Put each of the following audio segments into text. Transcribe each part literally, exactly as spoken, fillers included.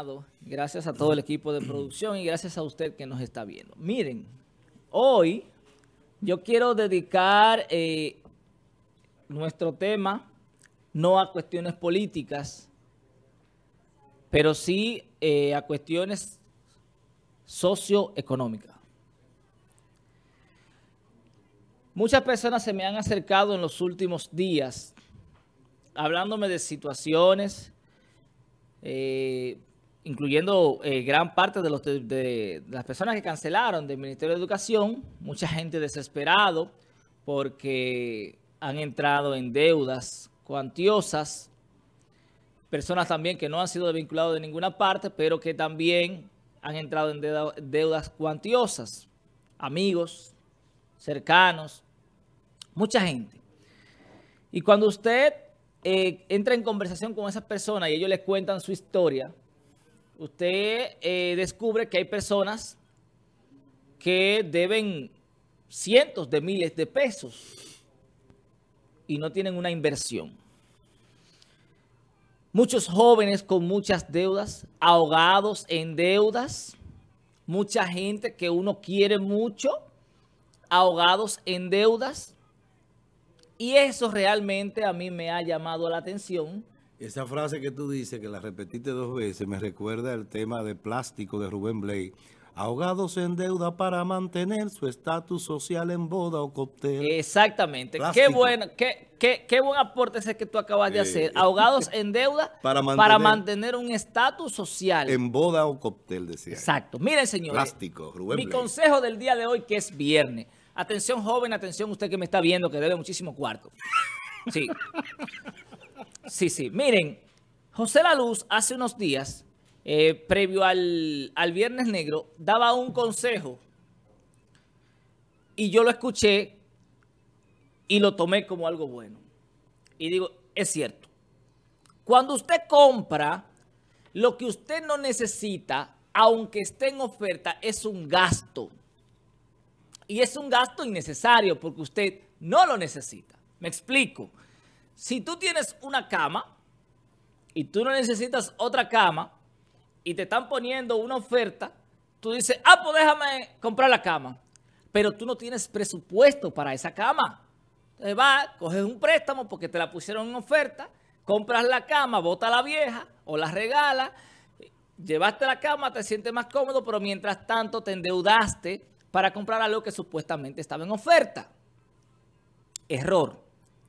Amado, gracias a todo el equipo de producción y gracias a usted que nos está viendo. Miren, hoy yo quiero dedicar eh, nuestro tema no a cuestiones políticas, pero sí eh, a cuestiones socioeconómicas. Muchas personas se me han acercado en los últimos días hablándome de situaciones, eh, incluyendo eh, gran parte de, los de, de, de las personas que cancelaron del Ministerio de Educación, mucha gente desesperado porque han entrado en deudas cuantiosas, personas también que no han sido desvinculados de ninguna parte, pero que también han entrado en deuda, deudas cuantiosas, amigos, cercanos, mucha gente. Y cuando usted eh, entra en conversación con esas personas y ellos les cuentan su historia, usted eh, descubre que hay personas que deben cientos de miles de pesos y no tienen una inversión. Muchos jóvenes con muchas deudas, ahogados en deudas, mucha gente que uno quiere mucho, ahogados en deudas, y eso realmente a mí me ha llamado la atención. Esa frase que tú dices, que la repetiste dos veces, me recuerda el tema de Plástico de Rubén Blades. Ahogados en deuda para mantener su estatus social en boda o cóctel. Exactamente. Plástico. Qué bueno, qué, qué, qué buen aporte ese que tú acabas de hacer. Ahogados en deuda para, mantener, para mantener un estatus social. En boda o cóctel, decía. Exacto. Miren, señores. Plástico, Rubén Mi Blades. consejo del día de hoy, que es viernes. Atención, joven, atención usted que me está viendo, que debe muchísimo cuarto. Sí. Sí, sí. Miren, José La Luz hace unos días, eh, previo al, al Viernes Negro, daba un consejo y yo lo escuché y lo tomé como algo bueno. Y digo, es cierto. Cuando usted compra lo que usted no necesita, aunque esté en oferta, es un gasto. Y es un gasto innecesario porque usted no lo necesita. Me explico. Si tú tienes una cama y tú no necesitas otra cama y te están poniendo una oferta, tú dices, ah, pues déjame comprar la cama. Pero tú no tienes presupuesto para esa cama. Entonces vas, coges un préstamo porque te la pusieron en oferta, compras la cama, bota la vieja o la regalas, llevaste la cama, te sientes más cómodo, pero mientras tanto te endeudaste para comprar algo que supuestamente estaba en oferta. Error.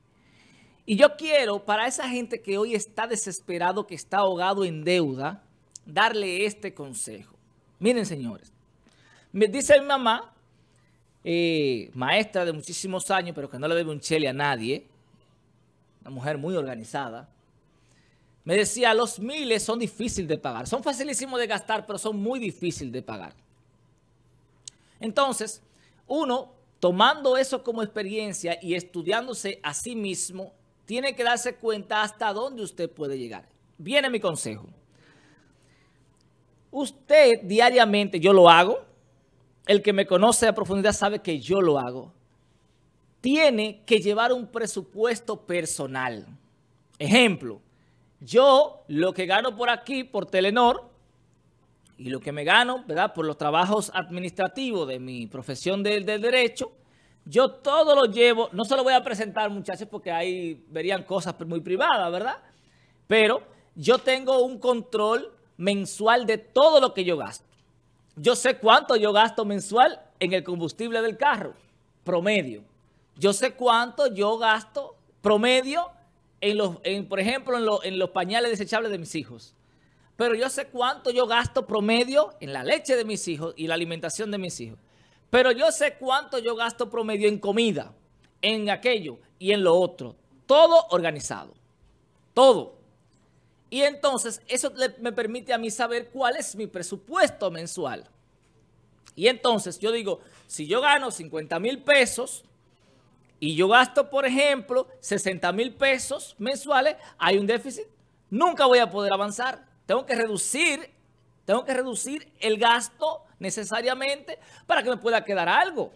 Y yo quiero, para esa gente que hoy está desesperado, que está ahogado en deuda, darle este consejo. Miren, señores, me dice mi mamá, eh, maestra de muchísimos años, pero que no le debe un chele a nadie, una mujer muy organizada, me decía, los miles son difíciles de pagar. Son facilísimos de gastar, pero son muy difíciles de pagar. Entonces, uno, tomando eso como experiencia y estudiándose a sí mismo, tiene que darse cuenta hasta dónde usted puede llegar. Viene mi consejo. Usted diariamente, yo lo hago, el que me conoce a profundidad sabe que yo lo hago, tiene que llevar un presupuesto personal. Ejemplo, yo lo que gano por aquí, por Telenor, y lo que me gano, ¿verdad?, por los trabajos administrativos de mi profesión del de derecho, yo todo lo llevo, no se lo voy a presentar, muchachos, porque ahí verían cosas muy privadas, ¿verdad? Pero yo tengo un control mensual de todo lo que yo gasto. Yo sé cuánto yo gasto mensual en el combustible del carro, promedio. Yo sé cuánto yo gasto promedio, en los, en, por ejemplo, en, lo, en los pañales desechables de mis hijos. Pero yo sé cuánto yo gasto promedio en la leche de mis hijos y la alimentación de mis hijos. Pero yo sé cuánto yo gasto promedio en comida, en aquello y en lo otro. Todo organizado. Todo. Y entonces eso me permite a mí saber cuál es mi presupuesto mensual. Y entonces yo digo, si yo gano cincuenta mil pesos y yo gasto, por ejemplo, sesenta mil pesos mensuales, hay un déficit. Nunca voy a poder avanzar. Tengo que reducir, tengo que reducir el gasto necesariamente para que me pueda quedar algo.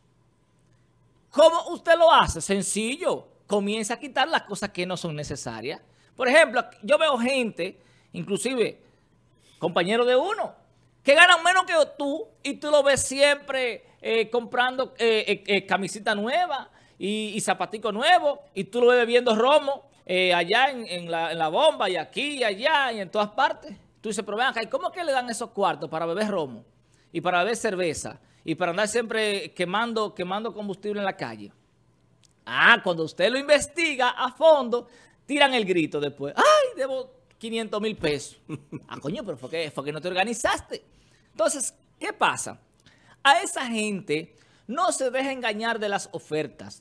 ¿Cómo usted lo hace? Sencillo. Comienza a quitar las cosas que no son necesarias. Por ejemplo, yo veo gente, inclusive compañeros de uno, que ganan menos que tú y tú lo ves siempre eh, comprando eh, eh, eh, camisita nueva y, y zapatico nuevo y tú lo ves bebiendo romo eh, allá en, en, la, en la bomba y aquí y allá y en todas partes. Tú dices, pero ven acá, ¿y cómo es que le dan esos cuartos para beber romo y para beber cerveza y para andar siempre quemando, quemando combustible en la calle? Ah, cuando usted lo investiga a fondo, tiran el grito después. ¡Ay, debo quinientos mil pesos! Ah, coño, pero fue que, fue que no te organizaste. Entonces, ¿qué pasa? A esa gente no se deja engañar de las ofertas.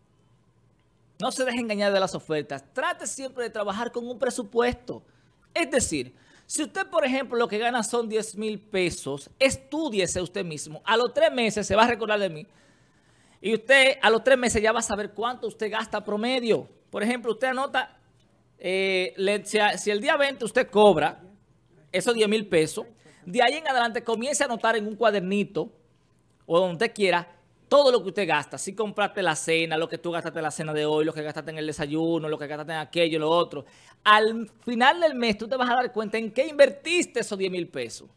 No se deja engañar de las ofertas. Trate siempre de trabajar con un presupuesto. Es decir, si usted, por ejemplo, lo que gana son diez mil pesos, estúdiese usted mismo. A los tres meses se va a recordar de mí. Y usted a los tres meses ya va a saber cuánto usted gasta promedio. Por ejemplo, usted anota, eh, le, si, si el día veinte usted cobra esos diez mil pesos, de ahí en adelante comience a anotar en un cuadernito o donde usted quiera todo lo que usted gasta. Si compraste la cena, lo que tú gastaste en la cena de hoy, lo que gastaste en el desayuno, lo que gastaste en aquello, lo otro. Al final del mes tú te vas a dar cuenta en qué invertiste esos diez mil pesos.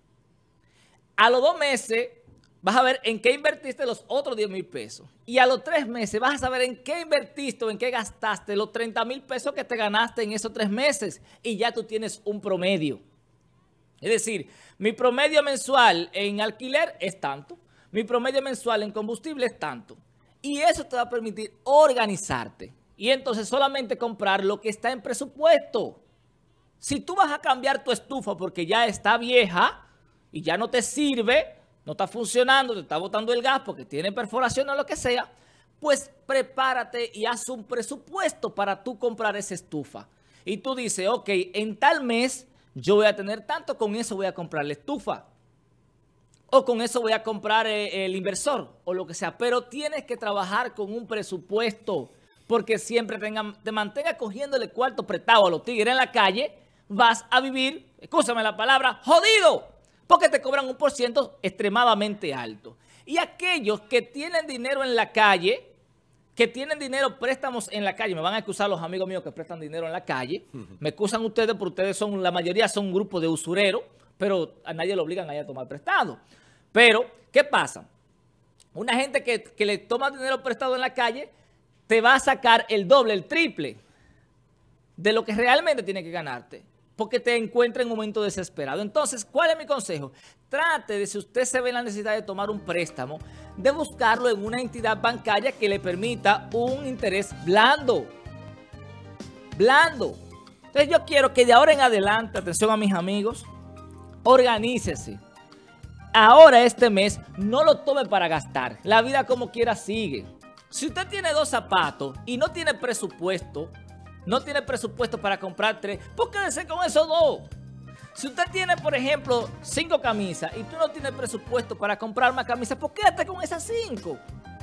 A los dos meses vas a ver en qué invertiste los otros diez mil pesos. Y a los tres meses vas a saber en qué invertiste o en qué gastaste los treinta mil pesos que te ganaste en esos tres meses. Y ya tú tienes un promedio. Es decir, mi promedio mensual en alquiler es tanto. Mi promedio mensual en combustible es tanto. Y eso te va a permitir organizarte. Y entonces solamente comprar lo que está en presupuesto. Si tú vas a cambiar tu estufa porque ya está vieja y ya no te sirve, no está funcionando, te está botando el gas porque tiene perforación o lo que sea, pues prepárate y haz un presupuesto para tú comprar esa estufa. Y tú dices, ok, en tal mes yo voy a tener tanto, con eso voy a comprar la estufa. O con eso voy a comprar eh, el inversor o lo que sea. Pero tienes que trabajar con un presupuesto porque siempre tenga, te mantenga cogiéndole cuarto prestado a los tigres en la calle, vas a vivir, escúchame la palabra, jodido. Porque te cobran un por ciento extremadamente alto. Y aquellos que tienen dinero en la calle, que tienen dinero, préstamos en la calle, me van a excusar los amigos míos que prestan dinero en la calle, me excusan ustedes porque ustedes son, la mayoría son un grupo de usureros, pero a nadie lo obligan a ir a tomar prestado. Pero, ¿qué pasa? Una gente que, que le toma dinero prestado en la calle, te va a sacar el doble, el triple de lo que realmente tiene que ganarte. Porque te encuentra en un momento desesperado. Entonces, ¿cuál es mi consejo? Trate de, si usted se ve en la necesidad de tomar un préstamo, de buscarlo en una entidad bancaria que le permita un interés blando. Blando. Entonces, yo quiero que de ahora en adelante, atención a mis amigos, organícese. Ahora este mes, no lo tome para gastar. La vida como quiera sigue. Si usted tiene dos zapatos y no tiene presupuesto, no tiene presupuesto para comprar tres, pues quédese con esos dos. Si usted tiene, por ejemplo, cinco camisas y tú no tienes presupuesto para comprar más camisas, pues quédate con esas cinco.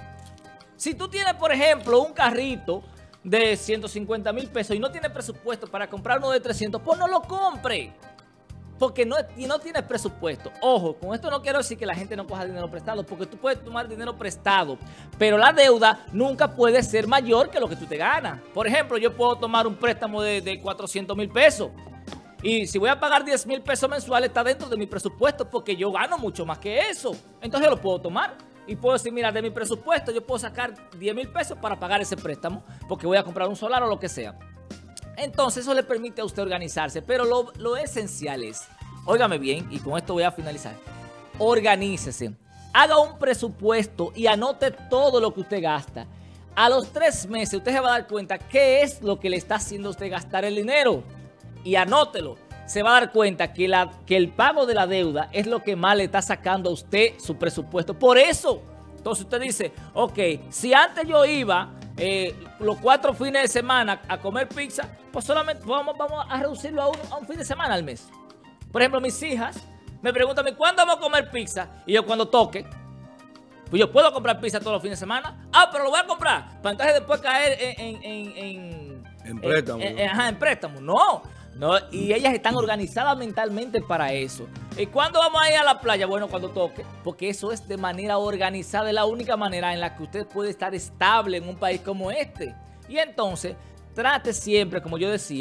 Si tú tienes, por ejemplo, un carrito de ciento cincuenta mil pesos y no tienes presupuesto para comprar uno de trescientos, pues no lo compre. Porque no, y no tienes presupuesto. Ojo, con esto no quiero decir que la gente no coja dinero prestado, porque tú puedes tomar dinero prestado, pero la deuda nunca puede ser mayor que lo que tú te ganas. Por ejemplo, yo puedo tomar un préstamo de, de cuatrocientos mil pesos y si voy a pagar diez mil pesos mensuales está dentro de mi presupuesto porque yo gano mucho más que eso. Entonces yo lo puedo tomar y puedo decir, mira, de mi presupuesto yo puedo sacar diez mil pesos para pagar ese préstamo porque voy a comprar un solar o lo que sea. Entonces eso le permite a usted organizarse, pero lo, lo esencial es, óigame bien, y con esto voy a finalizar, organícese, haga un presupuesto y anote todo lo que usted gasta. A los tres meses usted se va a dar cuenta qué es lo que le está haciendo a usted gastar el dinero y anótelo. Se va a dar cuenta que, la, que el pago de la deuda es lo que más le está sacando a usted su presupuesto. Por eso, entonces usted dice, ok, si antes yo iba eh, los cuatro fines de semana a comer pizza, pues solamente vamos, vamos a reducirlo a un, a un fin de semana al mes. Por ejemplo, mis hijas me preguntan, ¿cuándo vamos a comer pizza? Y yo cuando toque, pues yo puedo comprar pizza todos los fines de semana. Ah, pero lo voy a comprar para entonces después caer en... En, en, en, en préstamo. En, en, ajá, en préstamo. No, no. Y ellas están organizadas mentalmente para eso. ¿Y cuándo vamos a ir a la playa? Bueno, cuando toque. Porque eso es de manera organizada. Es la única manera en la que usted puede estar estable en un país como este. Y entonces, trate siempre, como yo decía,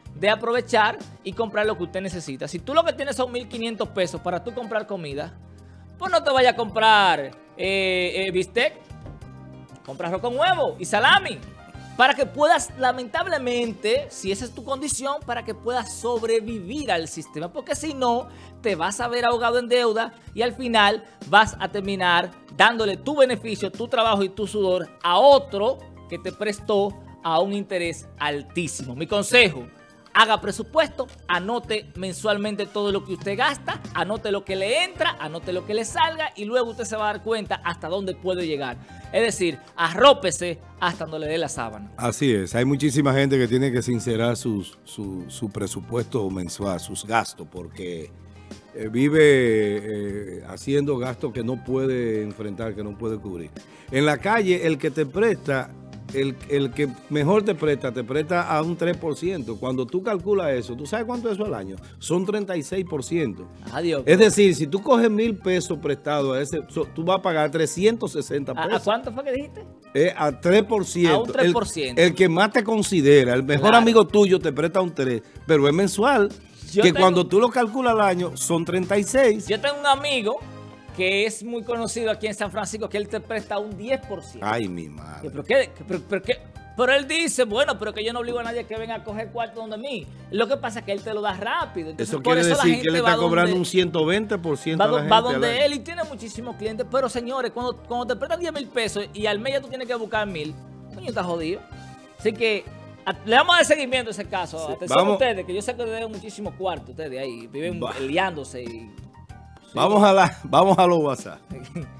de aprovechar y comprar lo que usted necesita. Si tú lo que tienes son mil quinientos pesos para tú comprar comida, pues no te vayas a comprar eh, eh, bistec, compra arroz con huevo y salami, para que puedas, lamentablemente, si esa es tu condición, para que puedas sobrevivir al sistema, porque si no, te vas a ver ahogado en deuda y al final vas a terminar dándole tu beneficio, tu trabajo y tu sudor a otro que te prestó a un interés altísimo. Mi consejo: haga presupuesto, anote mensualmente todo lo que usted gasta, anote lo que le entra, anote lo que le salga y luego usted se va a dar cuenta hasta dónde puede llegar. Es decir, arrópese hasta donde le dé la sábana. Así es, hay muchísima gente que tiene que sincerar sus, su, su presupuesto mensual, sus gastos, porque eh, vive eh, haciendo gastos que no puede enfrentar, que no puede cubrir. En la calle, el que te presta... El, el que mejor te presta, te presta a un tres por ciento. Cuando tú calculas eso, ¿tú sabes cuánto es eso al año? Son treinta y seis por ciento. Adiós. Es decir, si tú coges mil pesos prestados, a ese, so, tú vas a pagar trescientos sesenta pesos. ¿A, ¿A cuánto fue que dijiste? Eh, a tres por ciento. A un tres por ciento. El, el que más te considera, el mejor claro. amigo tuyo te presta un tres, pero es mensual. Yo que tengo, cuando tú lo calculas al año, son treinta y seis. Yo tengo un amigo que es muy conocido aquí en San Francisco, que él te presta un diez por ciento. Ay, mi madre. ¿Pero qué? ¿Pero, pero qué? Pero él dice, bueno, pero que yo no obligo a nadie que venga a coger cuarto donde mí. Lo que pasa es que él te lo da rápido. Entonces, eso quiere por eso decir la gente que él está cobrando donde, un ciento veinte por ciento va, a la gente va donde él y tiene muchísimos clientes. Pero señores, cuando, cuando te prestan diez mil pesos y al mes ya tú tienes que buscar mil, coño, está jodido. Así que a, le vamos a dar seguimiento a ese caso. Sí, atención vamos, a ustedes, que yo sé que le deben muchísimos cuartos ustedes ahí. Viven va. liándose y... Vamos a la, vamos a los WhatsApp.